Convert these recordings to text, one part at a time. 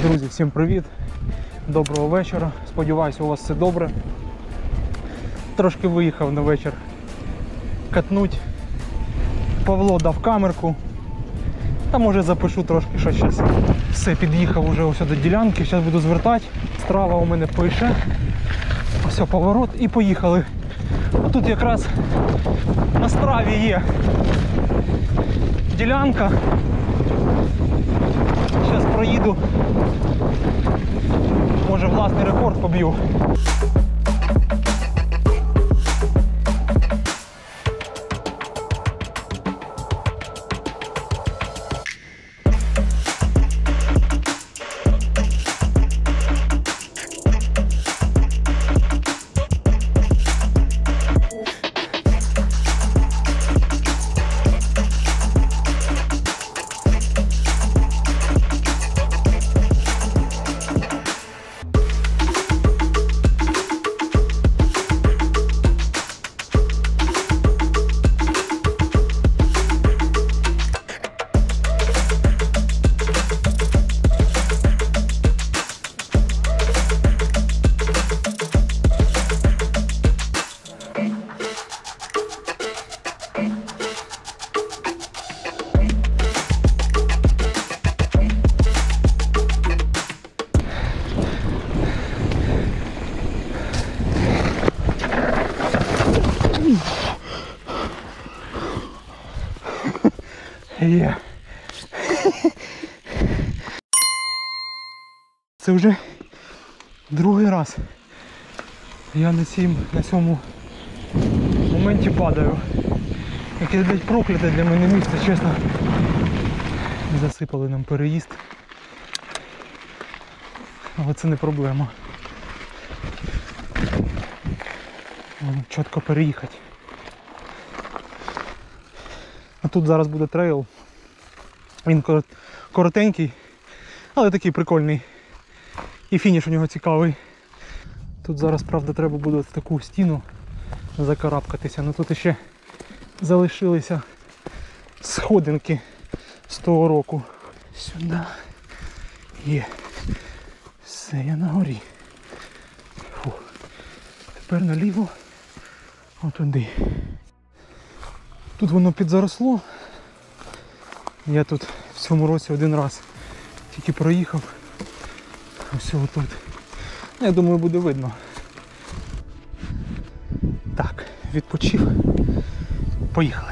Друзі, всім привіт! Доброго вечора. Сподіваюся, у вас все добре. Трошки виїхав на вечір катнуть. Павло дав камерку. Та може запишу трошки щось зараз. Все, під'їхав уже ось до ділянки. Зараз буду звертати. Страва у мене пише. Ось поворот і поїхали. Тут якраз на страві є ділянка. Зараз проїду. Може власний рекорд поб'ю. Є. Це вже другий раз я на цьому моменті падаю. Якесь, блядь, прокляте для мене місце, чесно. Засипали нам переїзд. Але це не проблема. Чітко переїхати. А тут зараз буде трейл. Він коротенький, але такий прикольний. І фініш у нього цікавий. Тут зараз, правда, треба буде в таку стіну закарабкатися. Ну тут ще залишилися сходинки з того року. Сюди. Є. Все, я на горі. Фу. Тепер наліво. Отуди. Тут воно підзаросло. Я тут в цьому році один раз тільки проїхав. Ось отут. Я думаю, буде видно. Так, відпочив. Поїхали.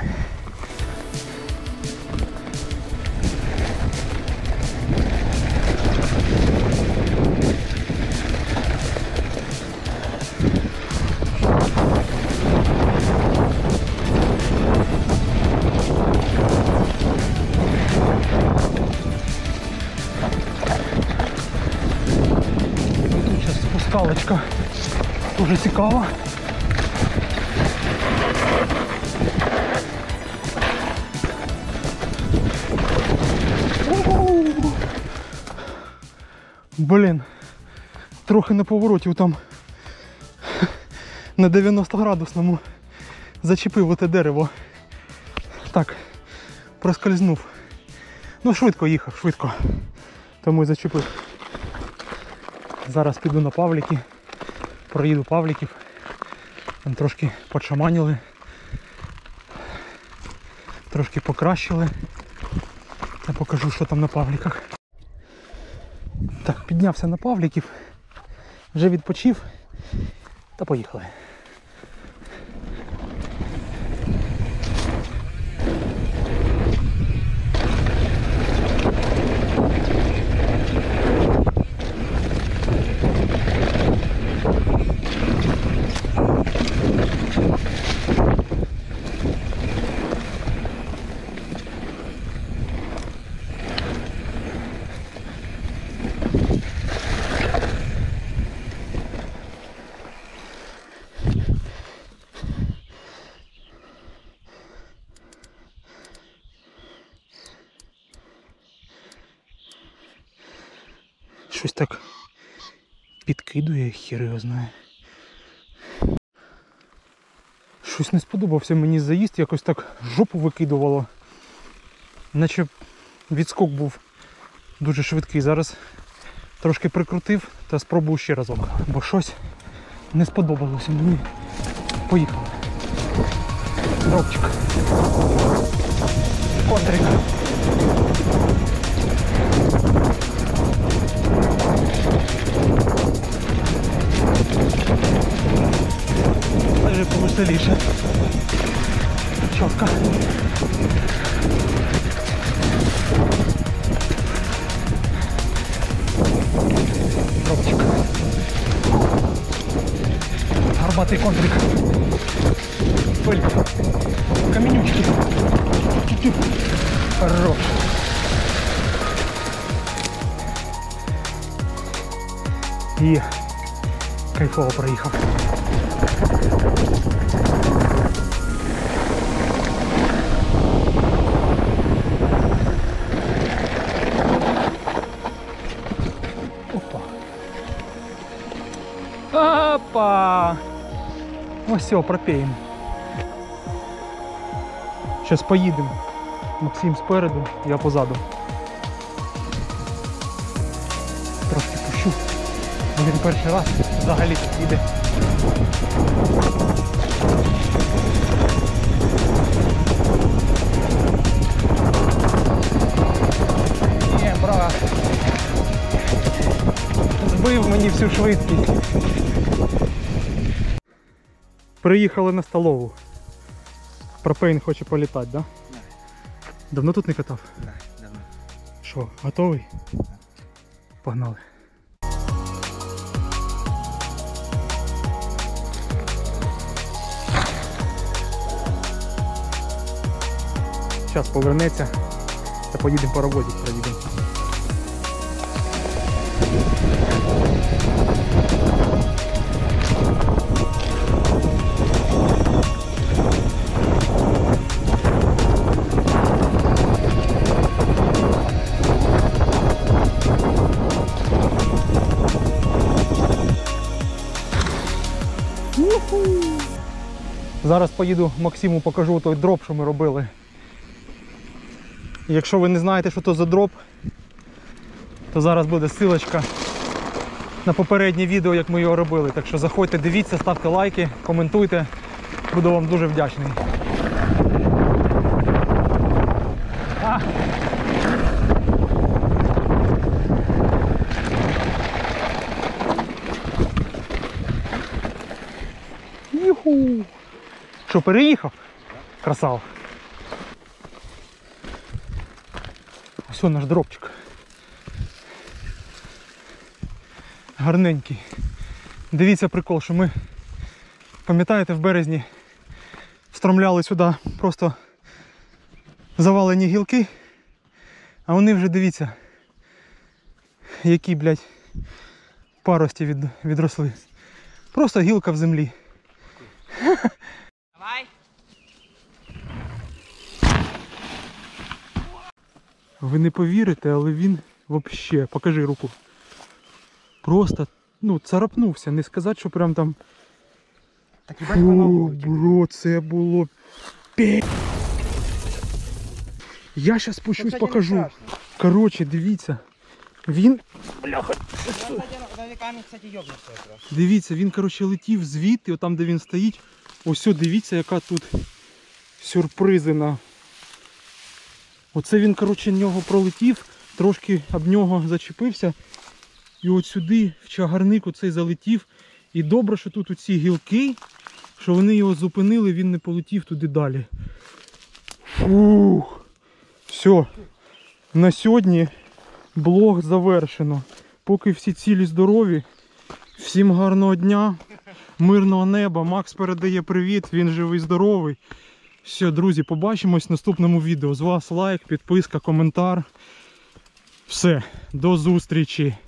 Скалочка дуже цікава. Блін, трохи на повороті там на 90 градусному зачепив оте дерево. Так, проскользнув. Ну швидко їхав, швидко. Тому і зачепив. Зараз піду на Павліки, проїду Павліків, там трошки подшаманили, трошки покращили. Я покажу, що там на Павліках. Так, піднявся на Павліків, вже відпочив та поїхали. Щось так підкидує, хір його знає. Щось не сподобався мені заїзд, якось так жопу викидувало. Наче відскок був дуже швидкий. Зараз Трошки прикрутив та спробую ще разок, бо щось не сподобалося мені. Поїхали. Дропчик. Контрик. Даже повеселіше. Чітко. Дропчик. Горбатий контрик. Пыль. Каменючки. Хорош. І кайфово проїхав. Опа. Опа! Ось все, пропеємо. Зараз поїдемо. Максим спереду, я позаду. Трошки пущу. Він перший раз взагалі тут їде. Є, брат. Збив мені всю швидкість. Приїхали на столову. Пропейн хоче політати, да? Да. Давно тут не катав? Да, давно. Що, готовий? Да. Погнали. Зараз повернеться та поїдемо паровозик проїдемо. Зараз поїду Максиму, покажу той дроп, що ми робили. Якщо ви не знаєте, що то за дроп, то зараз буде ссылочка на попереднє відео, як ми його робили. Так що заходьте, дивіться, ставте лайки, коментуйте. Буду вам дуже вдячний. Юху! Що, переїхав? Красава. Ось наш дропчик. Гарненький. Дивіться прикол, що ми, пам'ятаєте, в березні встромляли сюди просто завалені гілки, а вони вже, дивіться, які, блядь, парості відросли. Просто гілка в землі. Давай. Ви не повірите, але він взагалі, покажи руку, просто, ну, царапнувся, не сказати, що прям там... Так, їбать, воно. Бро, це було пі... Я зараз спущусь, покажу. Коротше, дивіться, він... Бляха. Дивіться, він, коротше, летів звідти, отам, де він стоїть. Ось, дивіться, яка тут сюрпризина. Оце він, коротше, нього пролетів, трошки об нього зачепився. І от сюди, в чагарник, оцей залетів. І добре, що тут оці гілки, що вони його зупинили, він не полетів туди далі. Фух. Все. На сьогодні блог завершено. Поки всі цілі здорові. Всім гарного дня, мирного неба. Макс передає привіт, він живий, здоровий. Все, друзі, побачимось в наступному відео. З вас лайк, підписка, коментар. Все, до зустрічі.